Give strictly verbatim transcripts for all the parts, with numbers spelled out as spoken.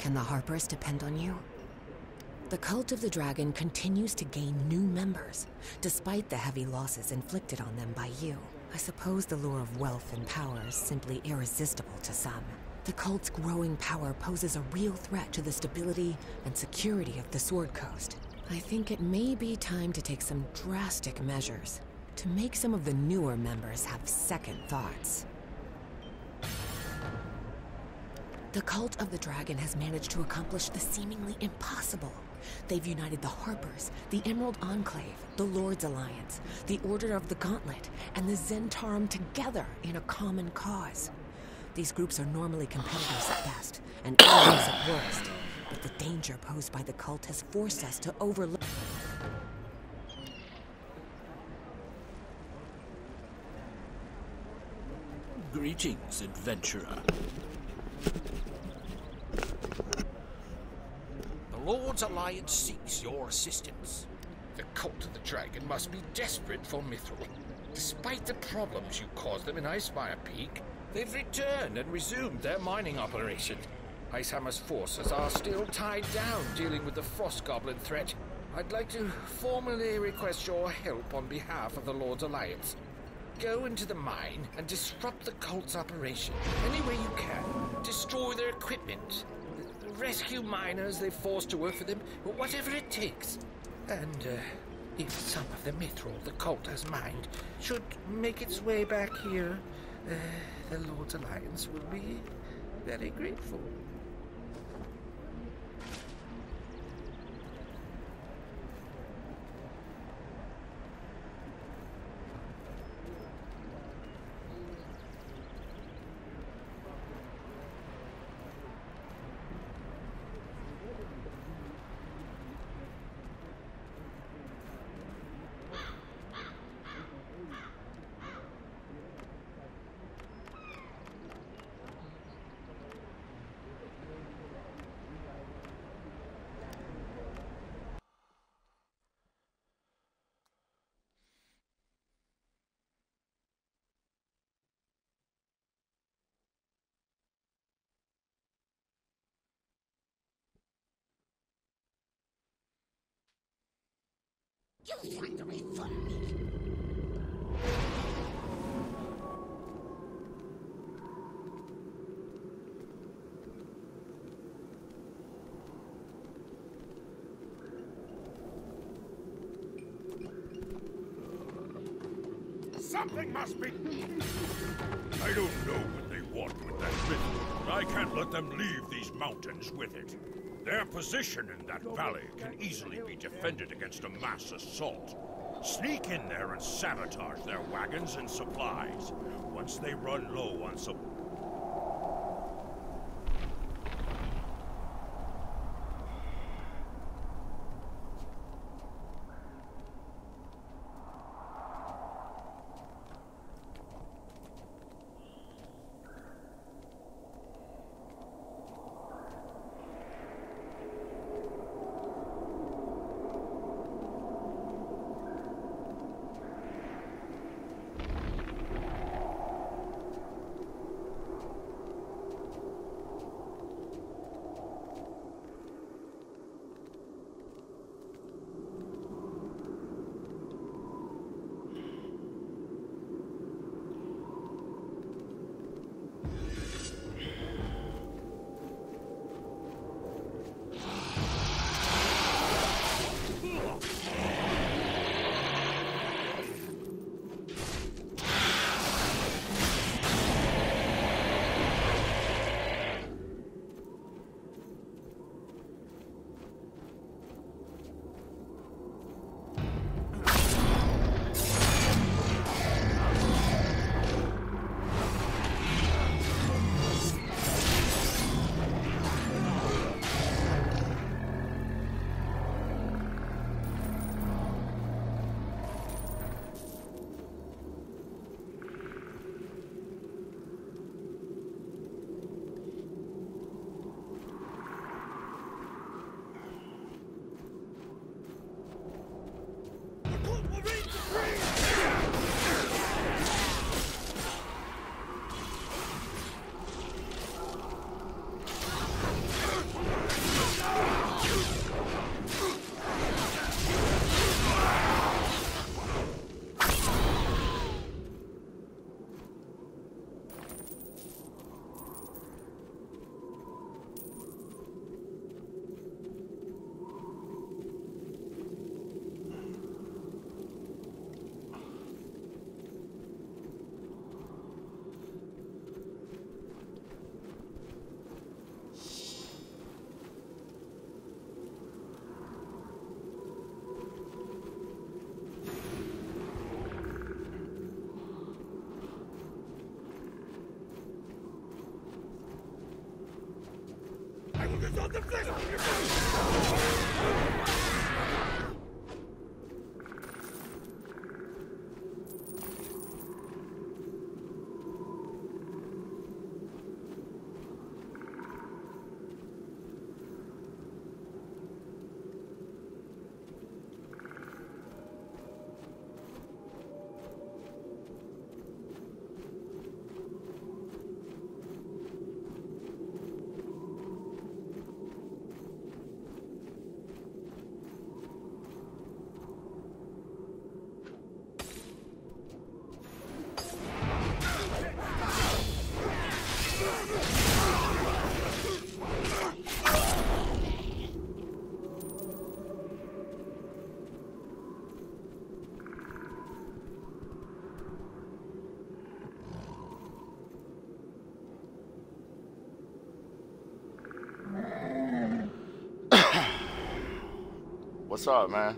Can the Harpers depend on you? The Cult of the Dragon continues to gain new members, despite the heavy losses inflicted on them by you. I suppose the lure of wealth and power is simply irresistible to some. The cult's growing power poses a real threat to the stability and security of the Sword Coast. I think it may be time to take some drastic measures to make some of the newer members have second thoughts. The Cult of the Dragon has managed to accomplish the seemingly impossible. They've united the Harpers, the Emerald Enclave, the Lord's Alliance, the Order of the Gauntlet, and the Zhentarim together in a common cause. These groups are normally competitors at best, and enemies at worst, but the danger posed by the cult has forced us to overlook. Greetings, adventurer. The Lord's Alliance seeks your assistance. The Cult of the Dragon must be desperate for Mithril. Despite the problems you caused them in Icefire Peak, they've returned and resumed their mining operation. Icehammer's forces are still tied down dealing with the Frost Goblin threat. I'd like to formally request your help on behalf of the Lord's Alliance. Go into the mine and disrupt the cult's operation any way you can. Destroy their equipment. Rescue miners they've forced to work for them, whatever it takes. And uh, if some of the mithril the cult has mined should make its way back here, uh, the Lord's Alliance will be very grateful. You'll find a way for me. Something must be... I don't know what they want with that river, but I can't let them leave these mountains with it. Their position in that valley can easily be defended against a mass assault. Sneak in there and sabotage their wagons and supplies. Once they run low on some... devil is on the flesh! What's up, man?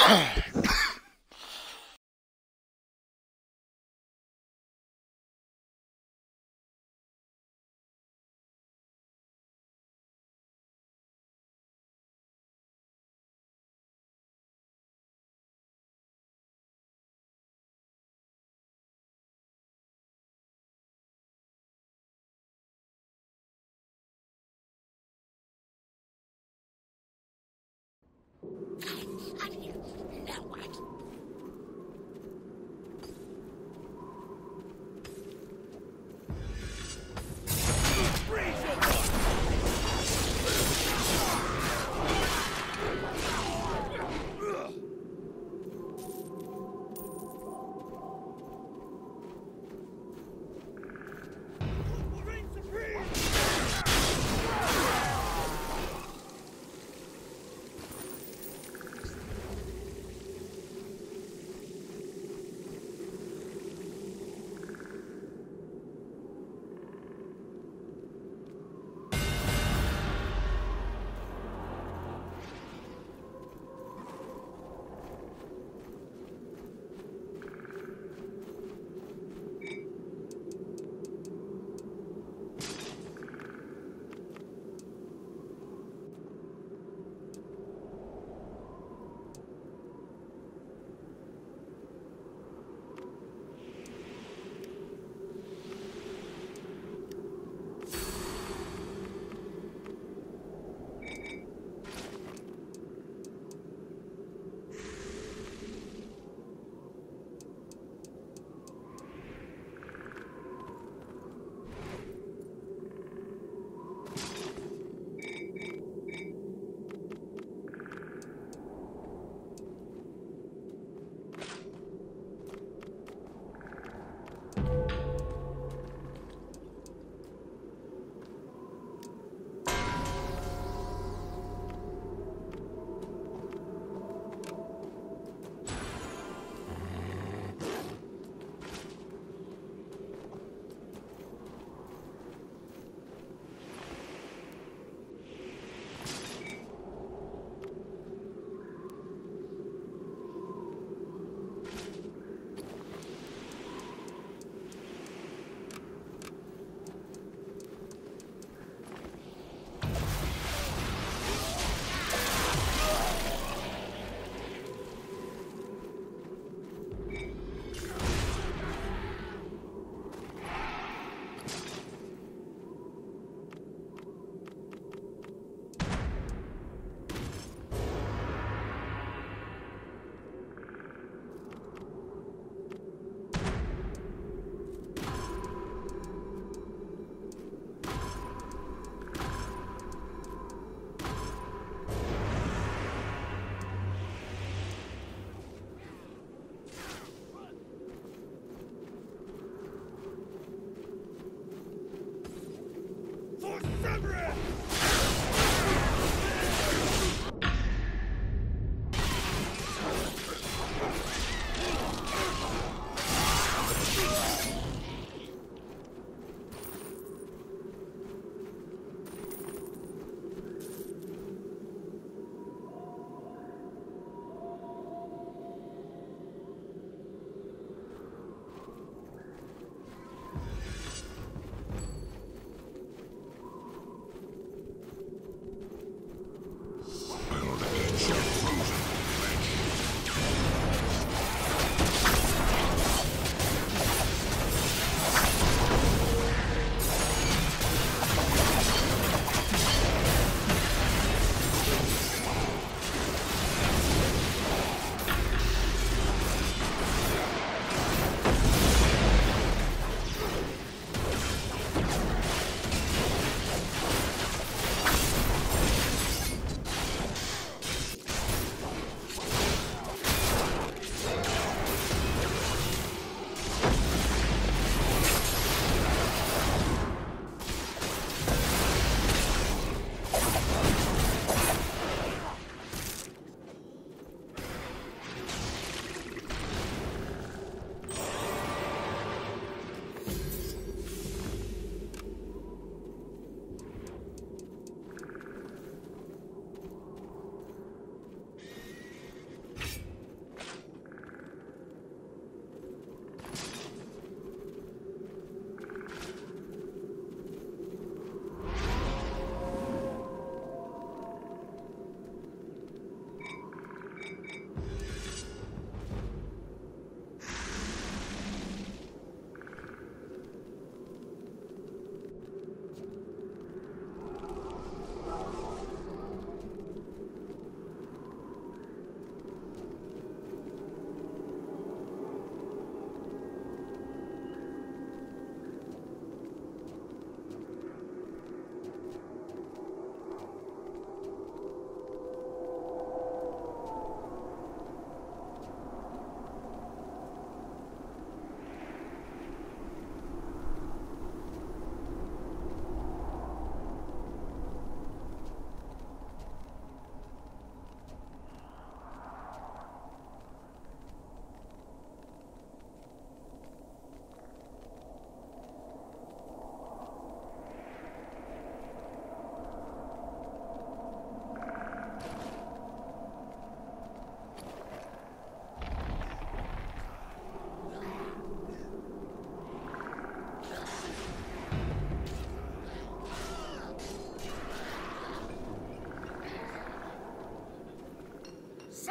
Now what?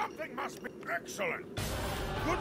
Something must be... Excellent! Good...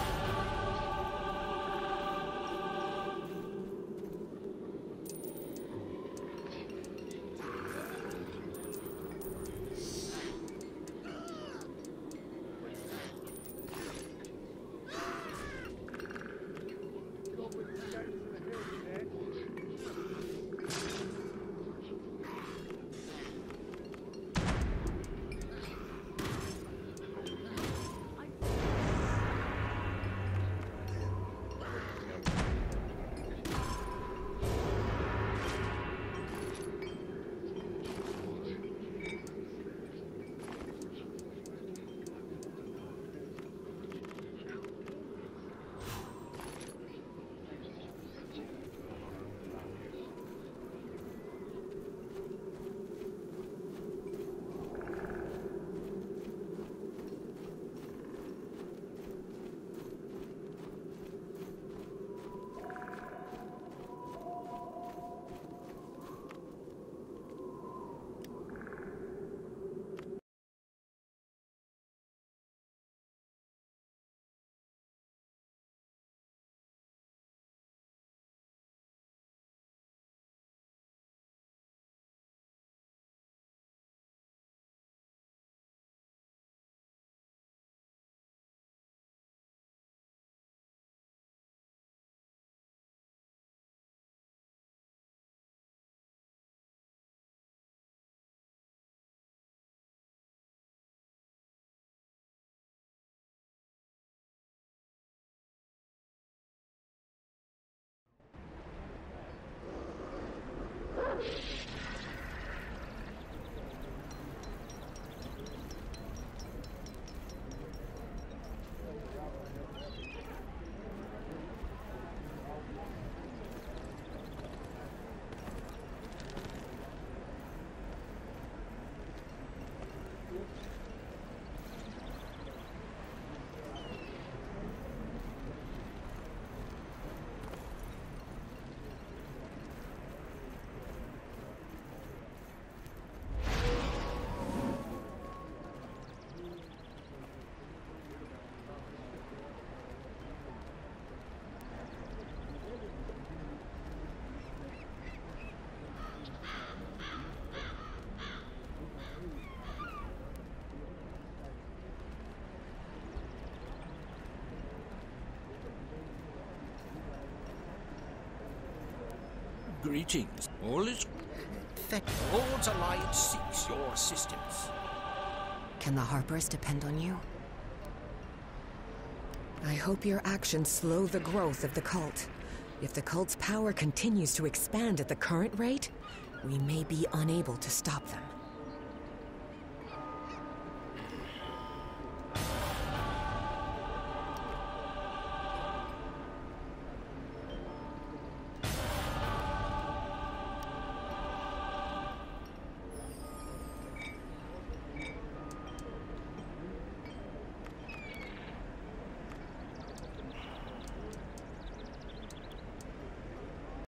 Greetings. All is... The Lord's Alliance seeks your assistance. Can the Harpers depend on you? I hope your actions slow the growth of the cult. If the cult's power continues to expand at the current rate, we may be unable to stop them.